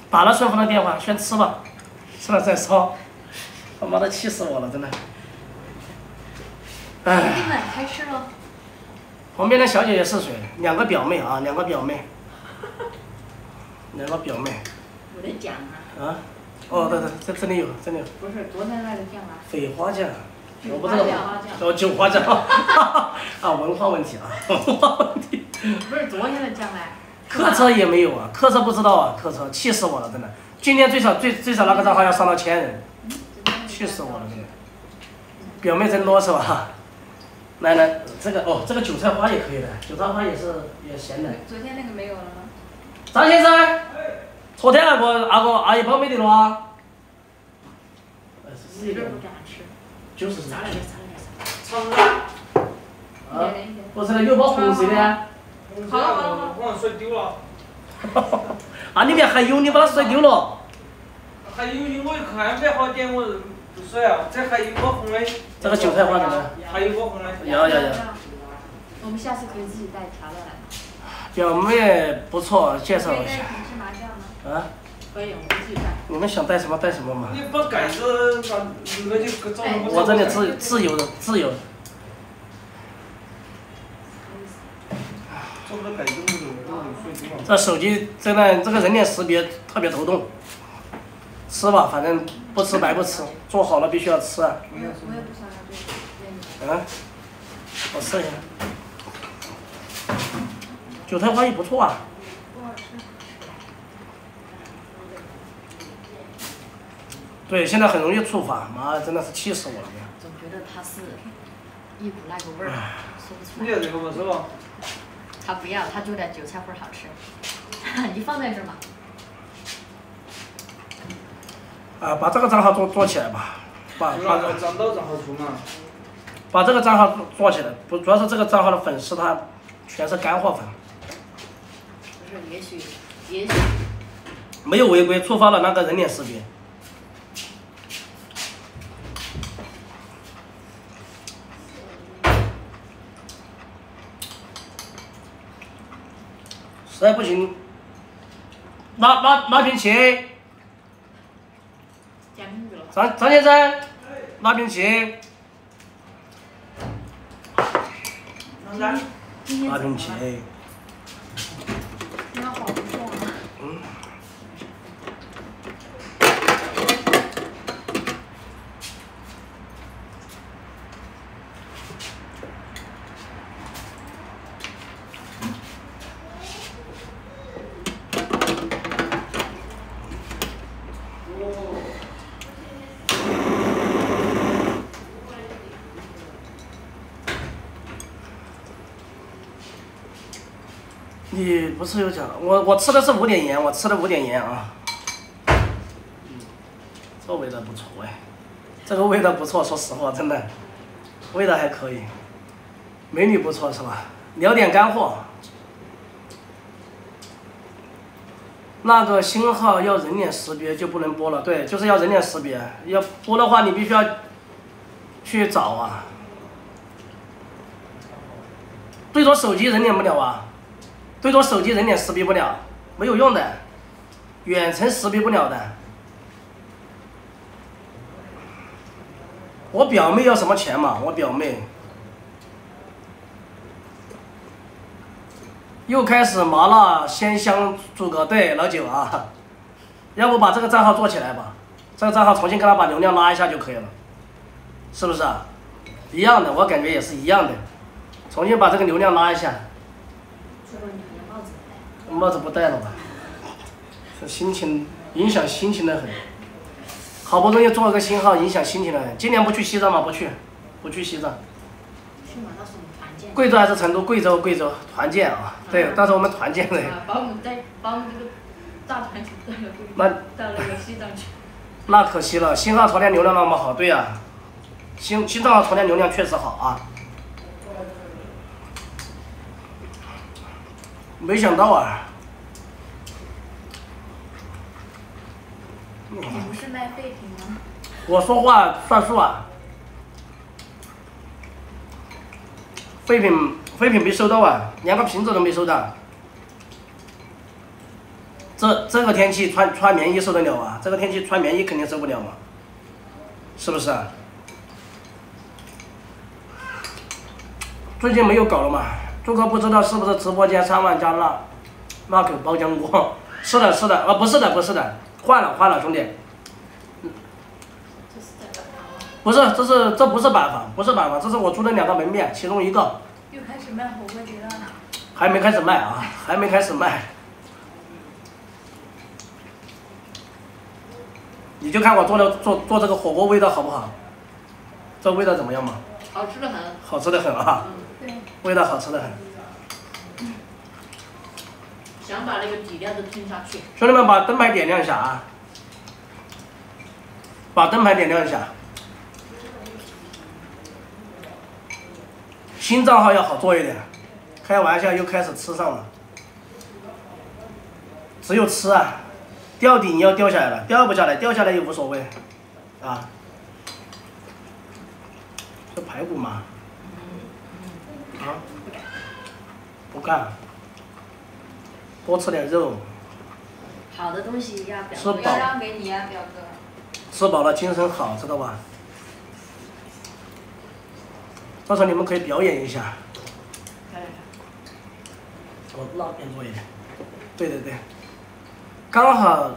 打了顺丰的电话，先吃吧，吃了再说。他妈的气死我了，真的。哎。 你们开吃了。 旁边的小姐姐是谁？两个表妹啊，两个表妹。两个表妹。 我的酱啊。 啊？哦，对对，这里有，这里有。 不是，昨天那个酱啊。 绯花酱。我不知道。 哦，酒花酱。啊，文化问题啊，文化问题。 不是昨天的酱哎。 客车也没有啊，客车不知道啊，客车气死我了，真的。今天最少那个账号要上到1000人，气死我了，真的。表妹真啰嗦啊！来，这个哦，这个韭菜花也可以的，韭菜花也咸的。 昨天那个没有了吗？ 张先生，昨天阿姨包没得了啊？ 是一个不敢吃。 就是啥来着？ 长的。 啊，不是有包红色的。 好，我水丢了。 啊，里面还有，你把它水丢了。 还有我一看没好点，我水啊，这还有个红的。 这个韭菜花怎么？ 还有个红的。 要。 我们下次可以自己带调料来。 表妹不错，介绍一下。 可以带什么芝麻酱吗？ 啊？ 可以，我们自己带。 你们想带什么带什么嘛。 你把盖子那就找我这里自由的。这手机真的这个人脸识别特别头痛，吃吧，反正不吃白不吃，做好了必须要吃啊。 我也不想要这个。 嗯，我试一下。韭菜花也不错啊。 不好吃。 对，现在很容易触发，妈真的是气死我了。 总觉得它是一股那个味儿，说不出来。 你要这个不是吧？ 他不要，他觉得韭菜花好吃。你放在这儿吧。 啊，把这个账号做起来吧，把这个账号做起来，不主要是这个账号的粉丝他全是干货粉。 不是，也许。 没有违规，触发了那个人脸识别。实在不行，拿瓶汽。张先生，拿瓶汽。拿瓶汽。 那好不错啊。 你不是有讲，我吃的是5点盐，我吃的5点盐啊。这味道不错哎，这个味道不错，说实话，真的，味道还可以。美女不错是吧？聊点干货。那个星号要人脸识别就不能播了，对，就是要人脸识别，要播的话你必须要去找啊。对着手机人脸不了啊。对着手机人脸识别不了，没有用的，远程识别不了的。我表妹要什么钱嘛？我表妹又开始麻辣鲜香诸葛，对老九啊，要不把这个账号做起来吧？这个账号重新给他把流量拉一下就可以了，是不是啊？一样的，我感觉也是一样的，重新把这个流量拉一下。帽子不戴了吧？这心情影响心情的很。好不容易做了个新号，影响心情的很。今年不去西藏吗？不去西藏。 去嘛？到时候团建。 贵州还是成都？贵州团建啊！对，到时候我们团建的。 把我们这个大团体带那个西藏去。 那可惜了，新号头天流量那么好，对呀、啊，新账号头天流量确实好啊。没想到啊！ 你不是卖废品吗？ 我说话算数啊！废品没收到啊，连个瓶子都没收到。 这个天气穿棉衣受得了啊？这个天气穿棉衣肯定受不了嘛，是不是？最近没有搞了嘛？朱哥不知道是不是直播间3万加辣口包浆锅？是的，是的，不是的，不是的，换了，兄弟。不是，这不是板房，不是板房，这是我租的2个门面，其中一个。 又开始卖火锅底料了。 还没开始卖啊，还没开始卖。你就看我做这个火锅味道好不好？这味道怎么样嘛？ 好吃的很。 好吃的很啊。 对。 味道好吃的很。 想把那个底料都吞下去。 兄弟们，把灯牌点亮一下啊！把灯牌点亮一下。新账号要好做一点。开玩笑，又开始吃上了。只有吃啊，掉底你要掉下来了，掉不下来，掉下来也无所谓，啊。这排骨嘛，啊，不干，多吃点肉。 好的东西要吃饱， 让给你呀，表哥。 吃饱了精神好，知道吧？到时候你们可以表演一下。我那边做一点，对对对，刚好，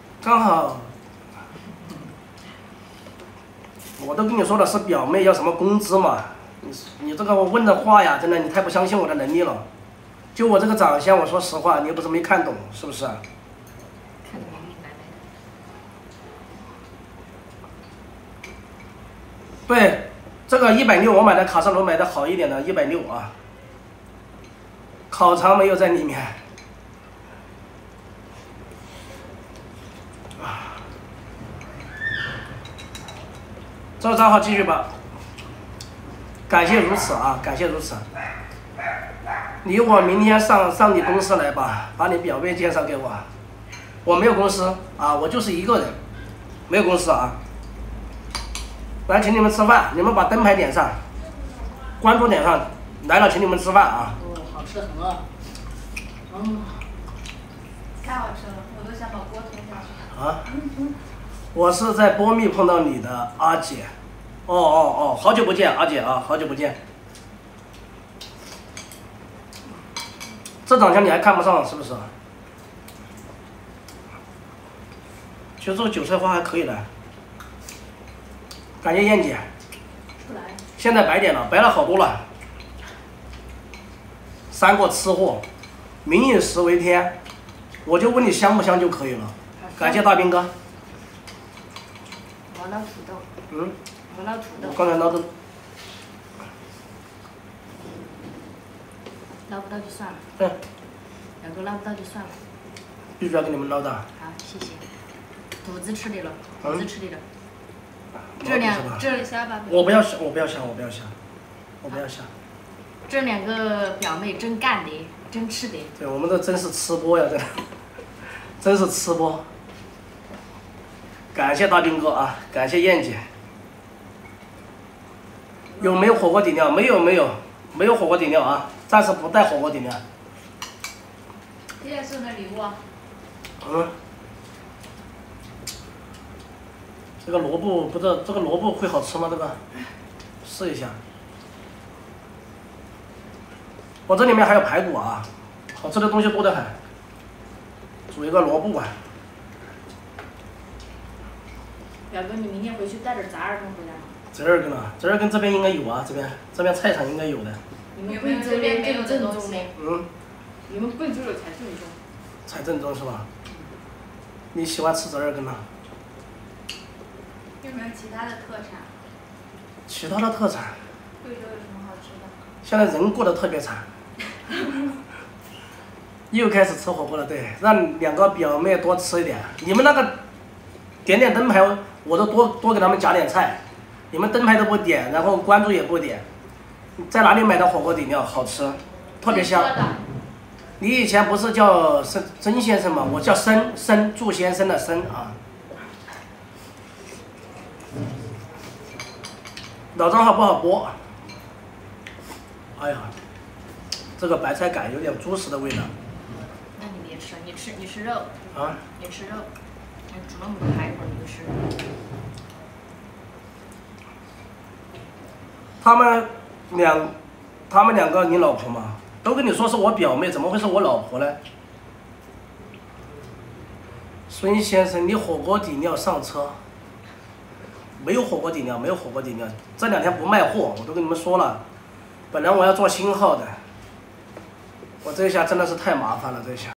我都跟你说了是表妹要什么工资嘛，你这个我问的话呀，真的你太不相信我的能力了，就我这个长相，我说实话，你又不是没看懂，是不是？看得明明白白的。对，这个160我买的卡萨罗买的好一点的160啊。烤肠没有在里面，这个账号继续吧。感谢如此啊，感谢如此。我明天上你公司来吧，把你表妹介绍给我。我没有公司啊，我就是一个人，没有公司啊。来请你们吃饭，你们把灯牌点上，关注点上，来了请你们吃饭啊。 吃得很啊，太好吃了，我都想把锅吞下去。 啊，我是在波密碰到你的阿姐，哦，好久不见，阿姐啊，好久不见。这长相你还看不上是不是？其实这个韭菜花还可以的，感谢燕姐。 出来。 现在白点了，白了好多了。3个吃货，民以食为天，我就问你香不香就可以了。感谢大兵哥。 我捞土豆。我捞土豆。 我刚才捞的。 捞不到就算了。两个捞不到就算了。 必须要给你们捞的。 好，谢谢。肚子吃的了，肚子吃的了。这虾吧。 我不要虾。 这2个表妹真干的，真吃的。 对，我们这真是吃播呀，这真是吃播。感谢大兵哥啊，感谢燕姐。有没有火锅底料？没有火锅底料啊，暂时不带火锅底料。 谢谢送的礼物啊。 这个萝卜不知道这个萝卜会好吃吗？这个试一下。我这里面还有排骨啊，好吃的东西多得很。煮一个萝卜吧。 表哥，你明天回去带点杂二根回来吗？ 折耳根啊，折耳根这边应该有啊，这边菜场应该有的。 你们贵州这边更正宗的。你们贵州的才正宗。 才正宗是吧？你喜欢吃折耳根吗？ 有没有其他的特产？ 其他的特产？ 贵州有什么好吃的？ 现在人过得特别惨。又开始吃火锅了，对，让2个表妹多吃一点。你们那个点灯牌，我都多给他们夹点菜。你们灯牌都不点，然后关注也不点。在哪里买的火锅底料好吃，特别香。你以前不是叫曾先生吗？我叫祝先生的生啊。老账号不好播。哎呀，这个白菜杆有点猪食的味道。 那你别吃。 吃，你吃肉。 啊？ 你吃肉，你煮那么多排骨，你就吃肉。 他们两个你老婆吗？都跟你说是我表妹，怎么会是我老婆呢？孙先生，你火锅底料上车。没有火锅底料，没有火锅底料，这2天不卖货，我都跟你们说了。本来我要做新号的，我这一下真的是太麻烦了，这一下。